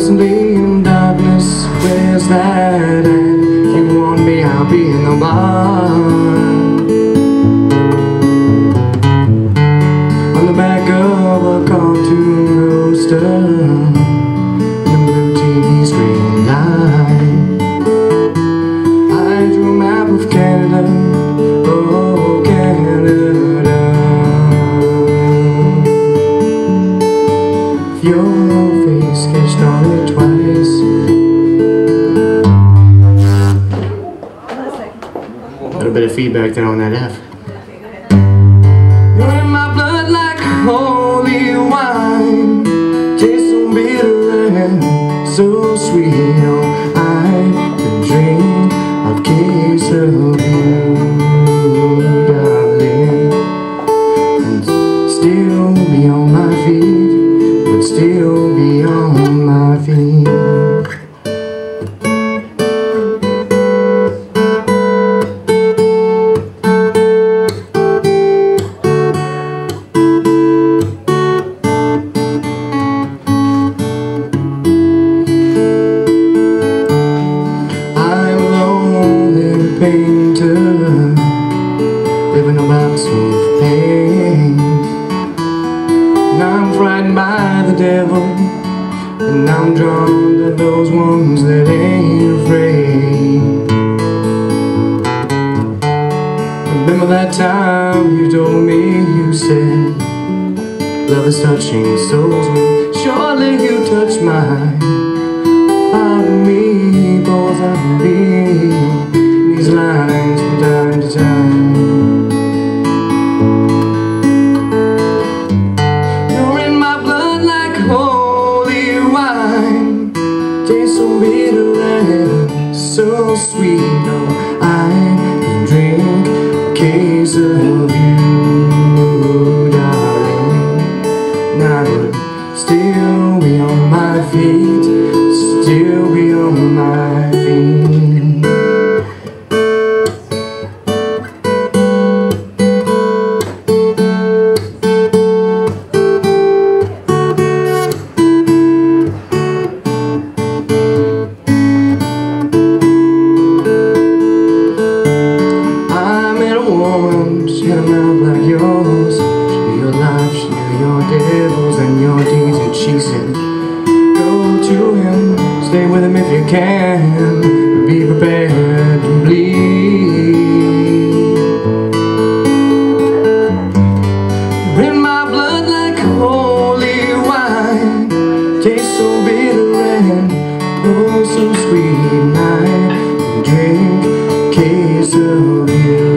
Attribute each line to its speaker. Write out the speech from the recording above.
Speaker 1: Possibly in darkness, where's that at? If you want me, I'll be in the bar. On the back of a cartoon roaster, the blue TV screen light. I drew a map of Canada, oh Canada. Your face sketched on it twice. A little bit of feedback there on that F. You're in my blood like holy wine, taste so bitter and so sweet. Oh, I can drink a case of you, darling, and still be on my feet, would still be on my feet. Painter, living a box of pain. Now I'm frightened by the devil, and now I'm drawn to those ones that ain't afraid. Remember that time you told me, you said, love is touching souls, when surely you touched mine. Part of me pours out of me these lines from time to time. You're in my blood like holy wine, tastes so bitter and so sweet. Oh, I can drink a case of you, darling, and I would still be on my feet, still be on my feet. She had a mouth like yours. She knew your life, she knew your devils and your deeds. And she said, go to him, stay with him if you can, but be prepared to bleed. You're in my blood like holy wine, tastes so bitter and oh so sweet. And I can drink a case of you.